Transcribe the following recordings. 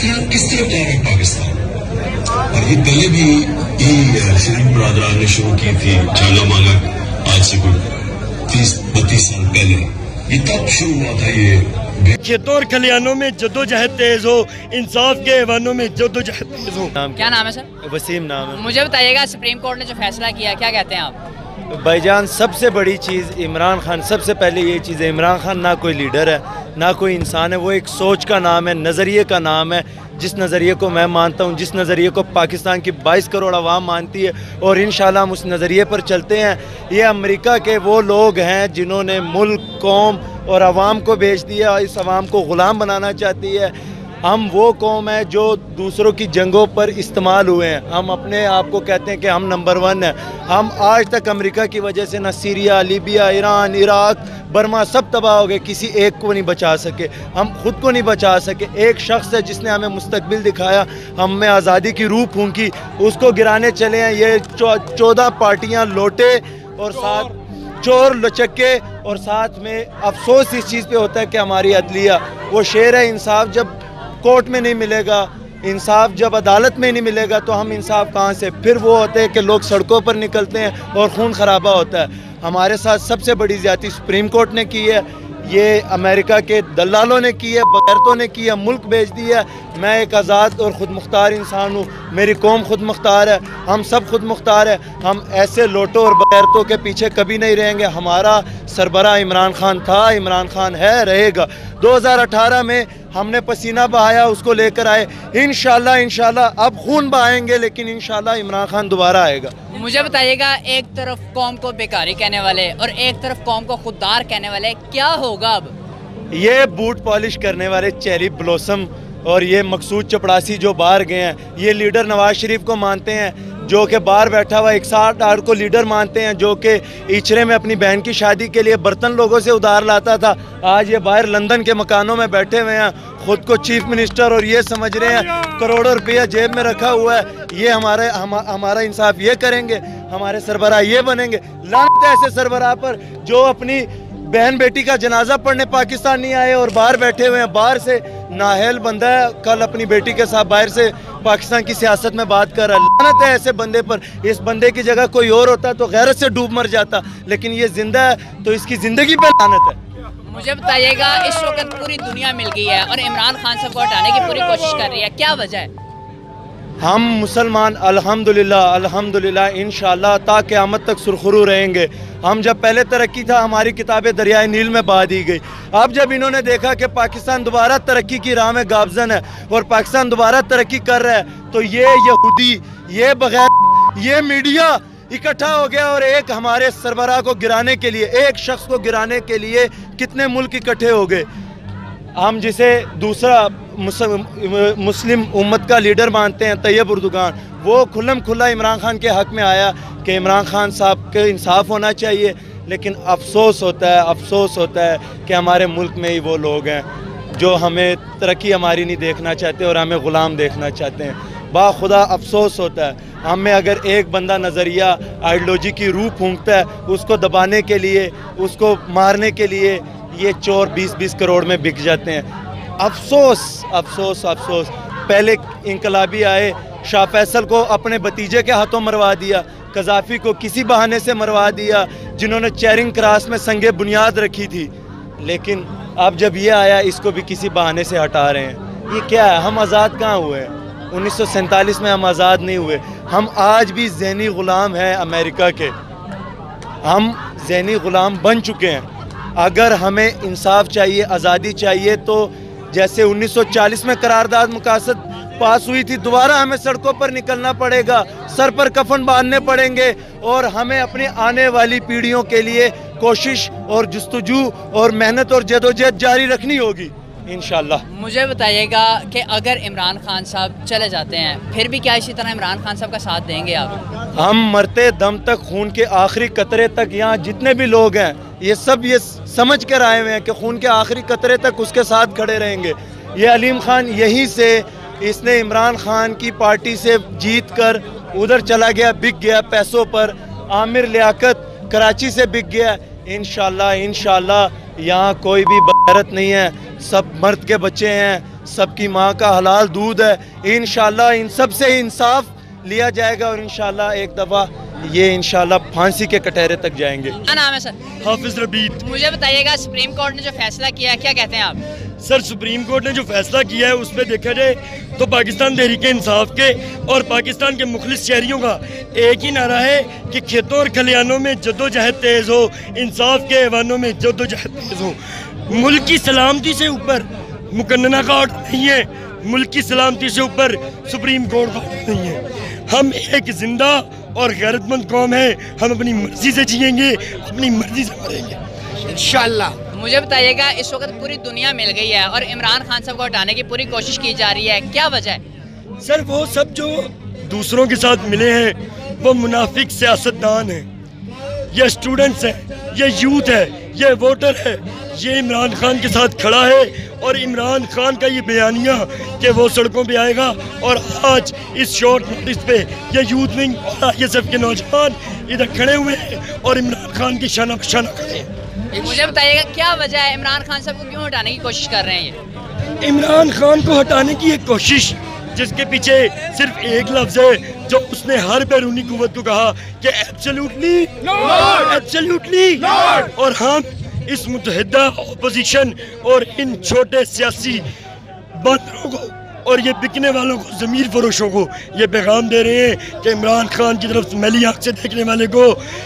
तरह किस तरफ जा रहा है पाकिस्तान। और ये पहले भी शरीफ बरदरान ने शुरू की थी चाला माला, आज से कुछ 30-32 साल पहले ये तब शुरू हुआ था। ये खेतों और खलियानों में जद्दोजहद तेज हो, इंसाफ के ऐवानों में जद्दोजहद तेज हो। क्या नाम है सर? वसीम नाम है। मुझे बताइएगा, सुप्रीम कोर्ट ने जो फैसला किया, क्या कहते हैं आप? भाईजान, सबसे बड़ी चीज़ इमरान खान, सबसे पहले ये चीज़ है, इमरान खान ना कोई लीडर है ना कोई इंसान है, वो एक सोच का नाम है, नज़रिए का नाम है। जिस नज़रिए को मैं मानता हूँ, जिस नज़रिए को पाकिस्तान की 22 करोड़ आवाम मानती है, और इंशाल्लाह हम उस नज़रिए पर चलते हैं। ये अमेरिका के वो लोग हैं जिन्होंने मुल्क, कौम और आवाम को बेच दिया, इस आवाम को ग़ुलाम बनाना चाहती है। हम वो कौम है जो दूसरों की जंगों पर इस्तेमाल हुए हैं। हम अपने आप को कहते हैं कि हम नंबर 1 हैं। हम आज तक अमेरिका की वजह से ना Syria, Libya, Iran, Iraq, Burma सब तबाह हो गए, किसी एक को नहीं बचा सके। हम खुद को नहीं बचा सके। एक शख्स है जिसने हमें मुस्तकबिल दिखाया, हम में आज़ादी की रूह फूंकी, उसको गिराने चले हैं ये 14 पार्टियाँ लोटे और साथ चोर लचक्के। और साथ में अफसोस इस चीज़ पे होता है कि हमारी अदलिया वो शेर है, इंसाफ जब कोर्ट में नहीं मिलेगा, इंसाफ जब अदालत में नहीं मिलेगा, तो हम इंसाफ कहाँ से? फिर वो होते हैं कि लोग सड़कों पर निकलते हैं और खून खराबा होता है। हमारे साथ सबसे बड़ी ज़्यादती सुप्रीम कोर्ट ने की है, ये अमेरिका के दलालों ने की है, बगैरतों ने की है, मुल्क बेच दिया। मैं एक आज़ाद और ख़ुद मुख्तार इंसान हूँ, मेरी कौम खुद मुख्तार है, हम सब खुद मुख्तार है। हम ऐसे लोटों और बगैरतों के पीछे कभी नहीं रहेंगे। हमारा सरबराह इमरान खान था, इमरान खान है, रहेगा। 2018 में हमने पसीना बहाया, उसको लेकर आए। इंशाल्लाह अब खून बहाएंगे, लेकिन इंशाल्लाह इमरान खान दोबारा आएगा। मुझे बताइएगा, एक तरफ कौम को बेकारी कहने वाले और एक तरफ कौम को खुददार कहने वाले, क्या होगा अब? ये बूट पॉलिश करने वाले चेरी ब्लॉसम और ये मकसूद चपड़ासी जो बाहर गए हैं, ये लीडर नवाज शरीफ को मानते हैं, जो कि बाहर बैठा हुआ 61 को लीडर मानते हैं, जो कि इचरे में अपनी बहन की शादी के लिए बर्तन लोगों से उधार लाता था। आज ये बाहर लंदन के मकानों में बैठे हुए हैं, खुद को चीफ मिनिस्टर और ये समझ रहे हैं, करोड़ों रुपया जेब में रखा हुआ है। ये हमारा इंसाफ ये करेंगे, हमारे सरबराह ये बनेंगे। लानत है ऐसे सरबराह पर जो अपनी बहन बेटी का जनाजा पढ़ने पाकिस्तान नहीं आए और बाहर बैठे हुए हैं। बाहर से नाहल बंदा है, कल अपनी बेटी के साथ बाहर से पाकिस्तान की सियासत में बात कर रहा है। लानत है ऐसे बंदे पर। इस बंदे की जगह कोई और होता तो गैरत से डूब मर जाता, लेकिन ये जिंदा है तो इसकी ज़िंदगी पर लानत है। मुझे बताइएगा, इस वक्त पूरी दुनिया मिल गई है और इमरान खान साहब को हटाने की पूरी कोशिश कर रही है, क्या वजह है? हम मुसलमान अल्हम्दुलिल्लाह इंशाअल्लाह ता क़यामत तक सुरखरू रहेंगे। हम जब पहले तरक्की था, हमारी किताबें दरियाए नील में बहा दी गई। अब जब इन्होंने देखा कि पाकिस्तान दोबारा तरक्की की राह में गामज़न है और पाकिस्तान दोबारा तरक्की कर रहा है, तो ये यहूदी, ये बगैर, ये मीडिया इकट्ठा हो गया और एक हमारे सरबराह को गिराने के लिए, एक शख्स को गिराने के लिए कितने मुल्क इकट्ठे हो गए। हम जिसे दूसरा मुस्लिम उम्मत का लीडर मानते हैं, तैयब उर्दुगान, वो खुल्लम खुल्ला इमरान खान के हक़ में आया कि इमरान खान साहब के इंसाफ होना चाहिए। लेकिन अफसोस होता है कि हमारे मुल्क में ही वो लोग हैं जो हमें तरक्की हमारी नहीं देखना चाहते और हमें ग़ुलाम देखना चाहते हैं। बाखुदा अफसोस होता है। हम में अगर एक बंदा नज़रिया आइडियोलॉजी की रूह फूंकता है, उसको दबाने के लिए, उसको मारने के लिए ये चोर 20-20 करोड़ में बिक जाते हैं। अफसोस। पहले इनकलाबी आए, शाह फैसल को अपने भतीजे के हाथों मरवा दिया, कज़ाफ़ी को किसी बहाने से मरवा दिया, जिन्होंने चेरिंग क्रॉस में संगे बुनियाद रखी थी। लेकिन अब जब ये आया, इसको भी किसी बहाने से हटा रहे हैं। ये क्या है? हम आज़ाद कहाँ हुए? 1947 में हम आज़ाद नहीं हुए। हम आज भी ज़हनी ग़ुलाम हैं अमेरिका के। हम ज़हनी ग़ुलाम बन चुके हैं। अगर हमें इंसाफ चाहिए, आज़ादी चाहिए, तो जैसे 1940 में करारदाद मुकासद पास हुई थी, दोबारा हमें सड़कों पर निकलना पड़ेगा, सर पर कफन बांधने पड़ेंगे और हमें अपने आने वाली पीढ़ियों के लिए कोशिश और जुस्तजू और मेहनत और जदोजहद जारी रखनी होगी इंशाल्लाह। मुझे बताइएगा कि अगर इमरान खान साहब चले जाते हैं, फिर भी क्या इसी तरह इमरान खान साहब का साथ देंगे आप? हम मरते दम तक, खून के आखिरी कतरे तक, यहाँ जितने भी लोग हैं ये सब ये समझ कर आए हुए हैं कि खून के आखिरी कतरे तक उसके साथ खड़े रहेंगे। ये अलीम खान यहीं से, इसने इमरान खान की पार्टी से जीत कर उधर चला गया, बिक गया पैसों पर। आमिर लियाकत कराची से बिक गया। इंशाल्लाह यहाँ कोई भी बगैरत नहीं है, सब मर्द के बच्चे हैं, सबकी माँ का हलाल दूध है। इंशाल्लाह इन सब से इंसाफ लिया जाएगा और इंशाल्लाह एक दफ़ा ये इंशाल्लाह फांसी के कटहरे तक जाएंगे। क्या नाम है सर? हाफिज रबीत। मुझे बताइएगा, सुप्रीम कोर्ट ने जो फैसला किया है, क्या कहते हैं आप? सर, सुप्रीम कोर्ट ने जो फैसला किया है उसमें देखा जाए तो पाकिस्तान तहरीक इंसाफ के और पाकिस्तान के मुखलिस शहरियों का एक ही नारा है कि खेतों और खलिहानों में जद्दोजहद तेज़ हो, इंसाफ के ऐवानों में जद्दोजहद तेज़ हो। मुल्क की सलामती से ऊपर मुकन्नना का ऑर्डर नहीं है, मुल्क की सलामती से ऊपर सुप्रीम कोर्ट का ऑर्डर नहीं है। हम एक जिंदा और गैरतमंद कौम है, हम अपनी मर्जी से जिएंगे, अपनी मर्जी से मरेंगे इंशाल्लाह। मुझे बताइएगा, इस वक्त पूरी दुनिया मिल गई है और इमरान खान साहब को हटाने की पूरी कोशिश की जा रही है, क्या वजह है? सर, वो सब जो दूसरों के साथ मिले हैं वो मुनाफिक सियासतदान हैं, ये स्टूडेंट्स हैं, ये यूथ है, ये वोटर है, ये इमरान खान के साथ खड़ा है। और इमरान खान का ये बयानिया कि वो सड़कों पे आएगा, और आज इस शॉर्ट नोटिस पे ये यूथ विंग और ISF के नौजवान इधर खड़े हुए हैं और इमरान खान की शाना बशाना खड़े हैं। मुझे बताइएगा, क्या वजह है, इमरान खान साहब को क्यों हटाने की कोशिश कर रहे हैं ये? इमरान खान को हटाने की एक कोशिश जिसके पीछे सिर्फ एक लफ्ज है जो उसने हर बैरूनी कुव्वत को कहा कि एब्सोल्युटली, एब्सोल्युटली। और हम इस मुतहदा अपोजिशन और इन छोटे सियासी बंदरों को और ये बिकने वालों को, ज़मीर फरोशों को ये पैगाम दे रहे हैं कि इमरान खान की तरफ मैली आँख से देखने वाले को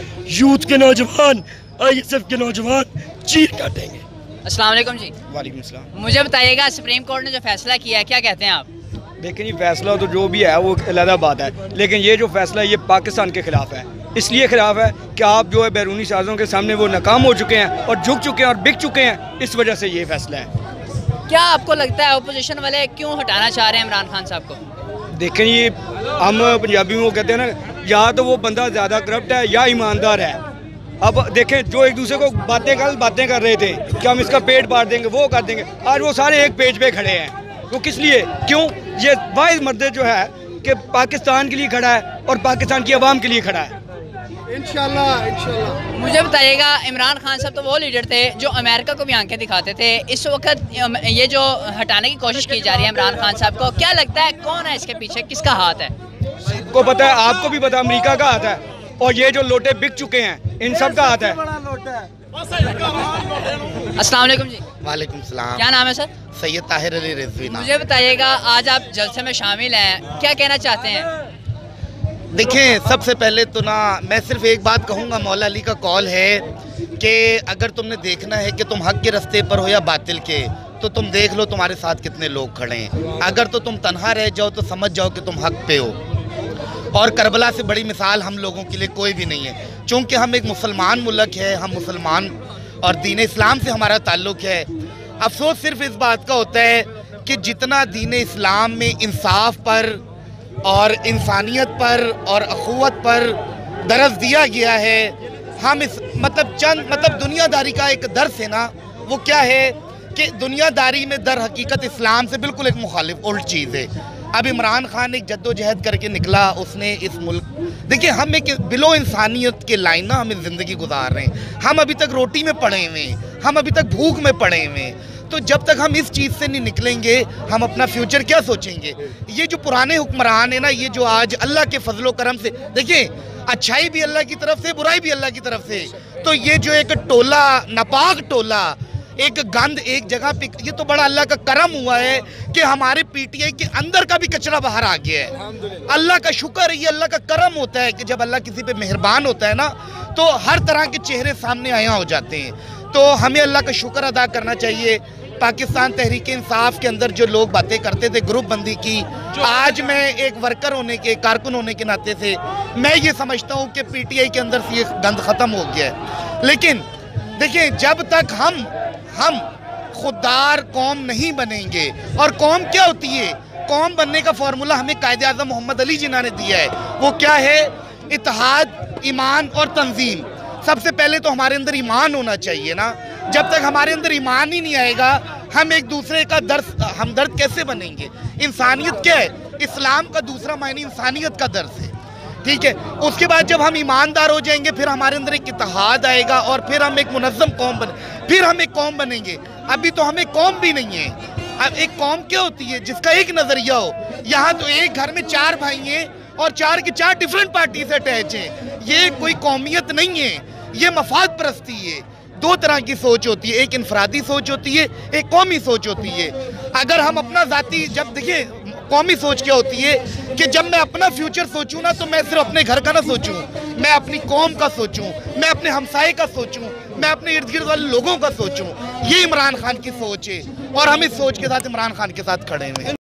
यूथ के नौजवान, ISF के नौजवान चीर काटेंगे। अस्सलाम वालेकुम जी। वालेकुम सलाम। मुझे बताइएगा, सुप्रीम कोर्ट ने जो फैसला किया है, क्या कहते हैं आप? देखिए जी, फैसला तो जो भी है वो अलग बात है, लेकिन ये जो फैसला है ये पाकिस्तान के खिलाफ है। इसलिए खिलाफ है कि आप जो है बैरूनी साजों के सामने वो नाकाम हो चुके हैं और झुक चुके हैं और बिक चुके हैं, इस वजह से ये फैसला है। क्या आपको लगता है अपोजिशन वाले क्यों हटाना चाह रहे हैं इमरान खान साहब को? देखें, ये हम पंजाबी में वो कहते हैं ना, या तो वो बंदा ज़्यादा करप्ट है या ईमानदार है। अब देखें, जो एक दूसरे को बातें कर रहे थे कि हम इसका पेट पाड़ देंगे, वो कर देंगे, आज वो सारे एक पेज पे खड़े हैं। वो किस लिए? क्यों? ये वाहिद मर्द जो है कि पाकिस्तान के लिए खड़ा है और पाकिस्तान की आवाम के लिए खड़ा है। इंशाल्लाह, इंशाल्लाह। मुझे बताइएगा, इमरान खान साहब तो वो लीडर थे जो अमेरिका को भी आंखें दिखाते थे। इस वक्त ये जो हटाने की कोशिश की जा रही है इमरान खान साहब को, क्या लगता है कौन है इसके पीछे, किसका हाथ है? सबको पता है, आपको भी पता, अमेरिका का हाथ है, और ये जो लोटे बिक चुके हैं इन सब का हाथ है। अस्सलाम वालेकुम जी। वालेकुम सलाम। क्या नाम है सर? सैयद ताहिर अली रिजवी नाम। मुझे बताइएगा, आज आप जलसे में शामिल हैं, क्या कहना चाहते हैं? देखें, सबसे पहले तो ना मैं सिर्फ एक बात कहूँगा, मौला अली का कॉल है कि अगर तुमने देखना है कि तुम हक के रास्ते पर हो या बातिल के, तो तुम देख लो तुम्हारे साथ कितने लोग खड़े हैं। अगर तो तुम तन्हा रह जाओ तो समझ जाओ कि तुम हक पे हो, और करबला से बड़ी मिसाल हम लोगों के लिए कोई भी नहीं है। चूँकि हम एक मुसलमान मुल्क है, हम मुसलमान और दीन इस्लाम से हमारा ताल्लुक़ है। अफसोस सिर्फ इस बात का होता है कि जितना दीन इस्लाम में इंसाफ पर और इंसानियत पर और अखुवत पर दरस दिया गया है, हम इस मतलब दुनियादारी का एक दर्स है ना, वो क्या है कि दुनियादारी में दर हकीकत इस्लाम से बिल्कुल एक मुखालिफ उल्ट चीज़ है। अब इमरान खान एक जद्दोजहद करके निकला, उसने इस मुल्क, देखिए हम एक बिलो इंसानियत के लाइन ना हमें ज़िंदगी गुजार रहे हैं। हम अभी तक रोटी में पड़े हुए हैं, हम अभी तक भूख में पड़े हुए हैं। तो जब तक हम इस चीज़ से नहीं निकलेंगे, हम अपना फ्यूचर क्या सोचेंगे? ये जो पुराने हुक्मरान है ना, ये जो आज अल्लाह के फजलो करम से, देखिए अच्छाई भी अल्लाह की तरफ से, बुराई भी अल्लाह की तरफ से, तो ये जो एक टोला, नापाक टोला, एक गंद एक जगह पे, ये तो बड़ा अल्लाह का करम हुआ है कि हमारे PTI के अंदर का भी कचरा बाहर आ गया है। अल्लाह का शुक्र है, ये अल्लाह का करम होता है कि जब अल्लाह किसी पे मेहरबान होता है ना, तो हर तरह के चेहरे सामने आया हो जाते हैं। तो हमें अल्लाह का शुक्र अदा करना चाहिए। पाकिस्तान तहरीक इंसाफ के अंदर जो लोग बातें करते थे ग्रुप बंदी की, आज मैं एक वर्कर होने के, कारकुन होने के नाते से मैं ये समझता हूँ कि PTI के अंदर से ये गंद ख़त्म हो गया है। लेकिन देखिए, जब तक हम खुददार कौम नहीं बनेंगे, और कौम क्या होती है, कौम बनने का फॉर्मूला हमें कायदे आज़म मोहम्मद अली जिन्ना ने दिया है। वो क्या है? इत्तेहाद, ईमान और तंजीम। सबसे पहले तो हमारे अंदर ईमान होना चाहिए ना। जब तक हमारे अंदर ईमान ही नहीं आएगा, हम एक दूसरे का हमदर्द कैसे बनेंगे? इंसानियत क्या है? इस्लाम का दूसरा मायने इंसानियत का दर्स है, ठीक है। उसके बाद जब हम ईमानदार हो जाएंगे, फिर हमारे अंदर एक इत्तेहाद आएगा और फिर हम एक मुनज़्ज़म कौम फिर हम एक कौम बनेंगे। अभी तो हमें कौम भी नहीं है, अब एक कौम क्या होती है? जिसका एक नजरिया हो। यहाँ तो एक घर में 4 भाई हैं और 4 के 4 डिफरेंट पार्टी से अटैच हैं। ये कोई कौमियत नहीं है, ये मफाद परस्ती है। 2 तरह की सोच होती है, एक इनफरादी सोच होती है, एक कौमी सोच होती है। अगर हम अपना जाती, जब देखिए कौमी सोच क्या होती है कि जब मैं अपना फ्यूचर सोचूं ना, तो मैं सिर्फ अपने घर का ना सोचूं, मैं अपनी कौम का सोचूं, मैं अपने हमसाये का सोचूं, मैं अपने इर्द गिर्द वाले लोगों का सोचूं। ये इमरान खान की सोच है और हम इस सोच के साथ इमरान खान के साथ खड़े हुए हैं।